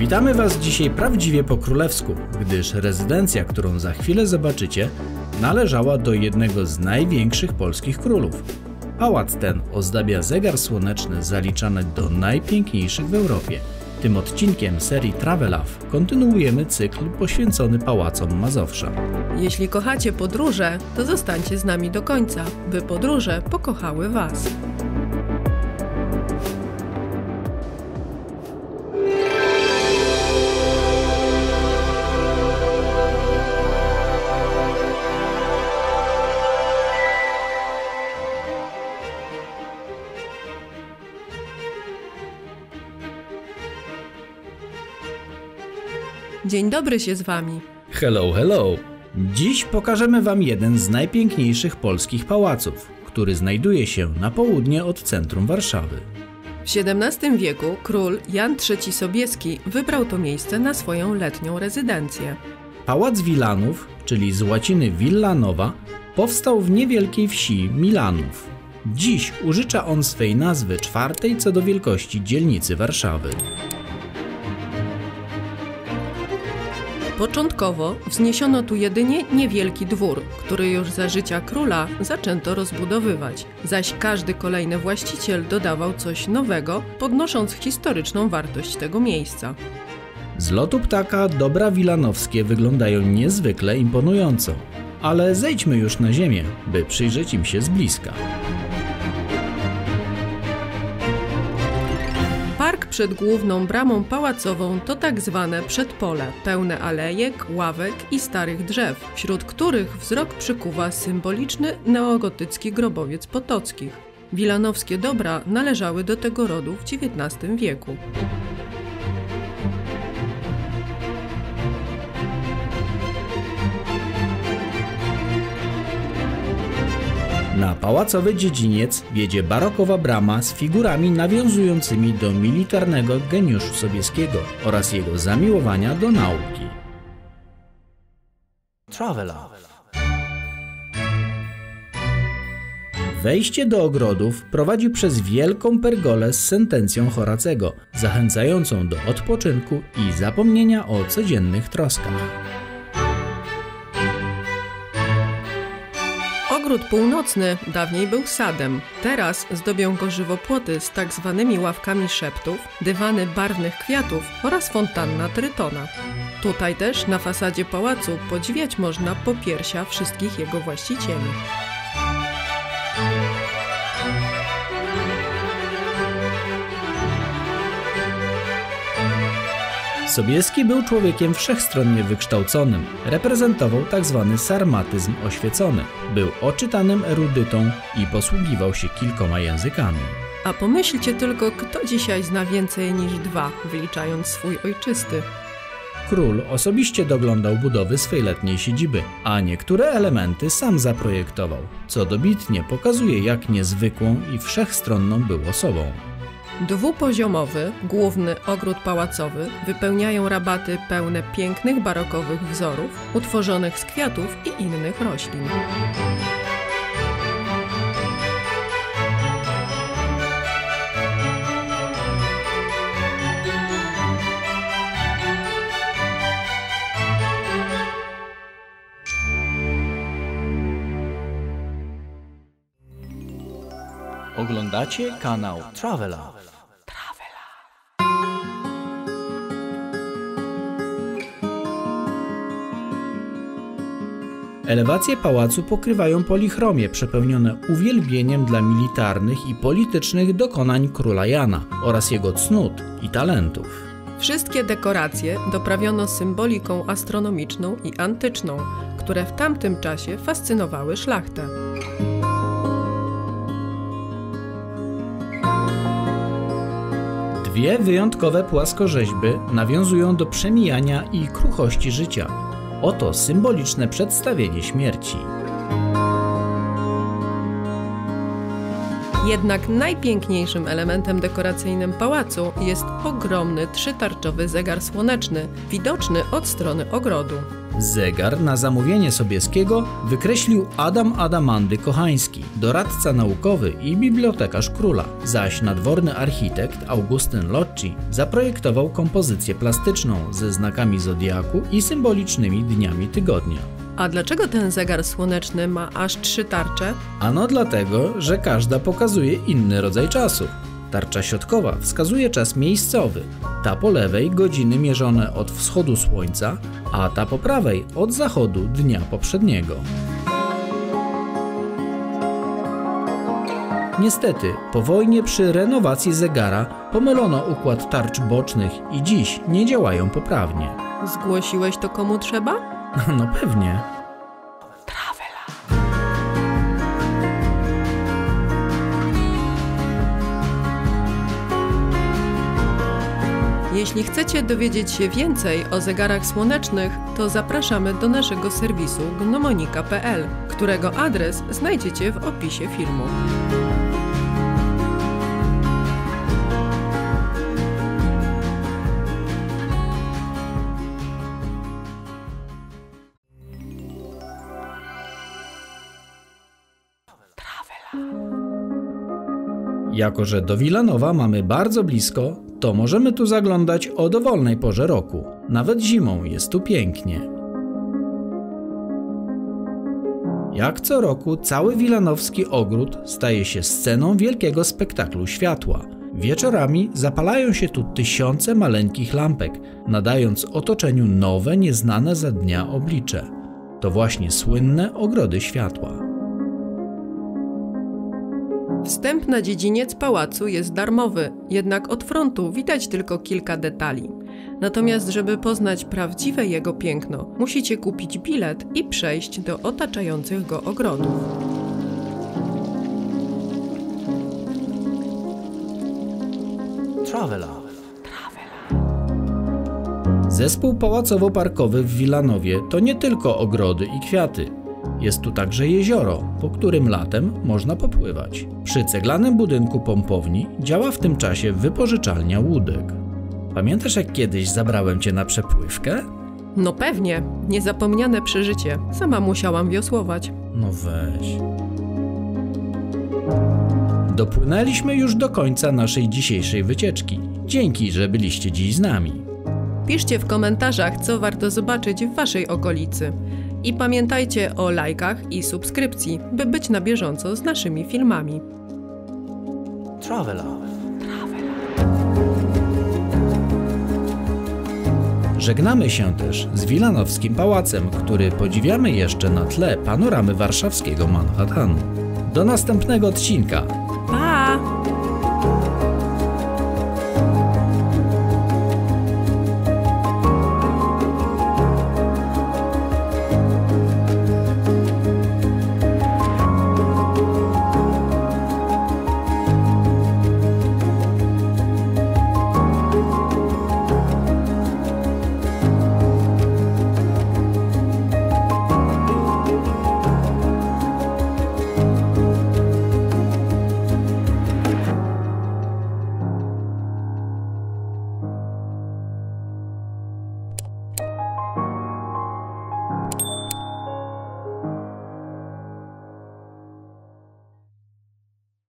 Witamy Was dzisiaj prawdziwie po królewsku, gdyż rezydencja, którą za chwilę zobaczycie, należała do jednego z największych polskich królów. Pałac ten ozdabia zegar słoneczny zaliczany do najpiękniejszych w Europie. Tym odcinkiem serii Travelove kontynuujemy cykl poświęcony pałacom Mazowsza. Jeśli kochacie podróże, to zostańcie z nami do końca, by podróże pokochały Was. Dzień dobry się z Wami. Hello, hello! Dziś pokażemy Wam jeden z najpiękniejszych polskich pałaców, który znajduje się na południe od centrum Warszawy. W XVII wieku król Jan III Sobieski wybrał to miejsce na swoją letnią rezydencję. Pałac Wilanów, czyli z łaciny Villa Nova, powstał w niewielkiej wsi Milanów. Dziś użycza on swej nazwy czwartej co do wielkości dzielnicy Warszawy. Początkowo wzniesiono tu jedynie niewielki dwór, który już za życia króla zaczęto rozbudowywać, zaś każdy kolejny właściciel dodawał coś nowego, podnosząc historyczną wartość tego miejsca. Z lotu ptaka dobra wilanowskie wyglądają niezwykle imponująco, ale zejdźmy już na ziemię, by przyjrzeć im się z bliska. Park przed główną bramą pałacową to tak zwane przedpole, pełne alejek, ławek i starych drzew, wśród których wzrok przykuwa symboliczny neogotycki grobowiec Potockich. Wilanowskie dobra należały do tego rodu w XIX wieku. Na pałacowy dziedziniec wiedzie barokowa brama z figurami nawiązującymi do militarnego geniuszu Sobieskiego oraz jego zamiłowania do nauki. Travelove. Wejście do ogrodów prowadzi przez wielką pergolę z sentencją Horacego, zachęcającą do odpoczynku i zapomnienia o codziennych troskach. Ogród północny dawniej był sadem. Teraz zdobią go żywopłoty z tak zwanymi ławkami szeptów, dywany barwnych kwiatów oraz fontanna Trytona. Tutaj też na fasadzie pałacu podziwiać można popiersia wszystkich jego właścicieli. Sobieski był człowiekiem wszechstronnie wykształconym, reprezentował tzw. sarmatyzm oświecony, był oczytanym erudytą i posługiwał się kilkoma językami. A pomyślcie tylko, kto dzisiaj zna więcej niż dwa, wyliczając swój ojczysty. Król osobiście doglądał budowy swej letniej siedziby, a niektóre elementy sam zaprojektował, co dobitnie pokazuje, jak niezwykłą i wszechstronną był osobą. Dwupoziomowy, główny ogród pałacowy wypełniają rabaty pełne pięknych barokowych wzorów, utworzonych z kwiatów i innych roślin. Oglądacie kanał Travelove. Elewacje pałacu pokrywają polichromie przepełnione uwielbieniem dla militarnych i politycznych dokonań króla Jana oraz jego cnót i talentów. Wszystkie dekoracje doprawiono symboliką astronomiczną i antyczną, które w tamtym czasie fascynowały szlachtę. Dwie wyjątkowe płaskorzeźby nawiązują do przemijania i kruchości życia. Oto symboliczne przedstawienie śmierci. Jednak najpiękniejszym elementem dekoracyjnym pałacu jest ogromny trzytarczowy zegar słoneczny, widoczny od strony ogrodu. Zegar na zamówienie Sobieskiego wykreślił Adam Adamandy Kochański, doradca naukowy i bibliotekarz króla, zaś nadworny architekt Augustyn Locci zaprojektował kompozycję plastyczną ze znakami zodiaku i symbolicznymi dniami tygodnia. A dlaczego ten zegar słoneczny ma aż 3 tarcze? Ano dlatego, że każda pokazuje inny rodzaj czasu. Tarcza środkowa wskazuje czas miejscowy, ta po lewej godziny mierzone od wschodu słońca, a ta po prawej od zachodu dnia poprzedniego. Niestety, po wojnie przy renowacji zegara pomylono układ tarcz bocznych i dziś nie działają poprawnie. Zgłosiłeś to komu trzeba? No pewnie. Jeśli chcecie dowiedzieć się więcej o zegarach słonecznych, to zapraszamy do naszego serwisu gnomonika.pl, którego adres znajdziecie w opisie filmu. Jako że do Wilanowa mamy bardzo blisko, to możemy tu zaglądać o dowolnej porze roku. Nawet zimą jest tu pięknie. Jak co roku cały wilanowski ogród staje się sceną wielkiego spektaklu światła. Wieczorami zapalają się tu tysiące maleńkich lampek, nadając otoczeniu nowe, nieznane za dnia oblicze. To właśnie słynne ogrody światła. Wstęp na dziedziniec pałacu jest darmowy, jednak od frontu widać tylko kilka detali. Natomiast żeby poznać prawdziwe jego piękno, musicie kupić bilet i przejść do otaczających go ogrodów. Zespół pałacowo-parkowy w Wilanowie to nie tylko ogrody i kwiaty. Jest tu także jezioro, po którym latem można popływać. Przy ceglanym budynku pompowni działa w tym czasie wypożyczalnia łódek. Pamiętasz, jak kiedyś zabrałem cię na przepływkę? No pewnie, niezapomniane przeżycie. Sama musiałam wiosłować. No weź. Dopłynęliśmy już do końca naszej dzisiejszej wycieczki. Dzięki, że byliście dziś z nami. Piszcie w komentarzach, co warto zobaczyć w waszej okolicy. I pamiętajcie o lajkach i subskrypcji, by być na bieżąco z naszymi filmami. Żegnamy się też z Wilanowskim Pałacem, który podziwiamy jeszcze na tle panoramy warszawskiego Manhattanu. Do następnego odcinka!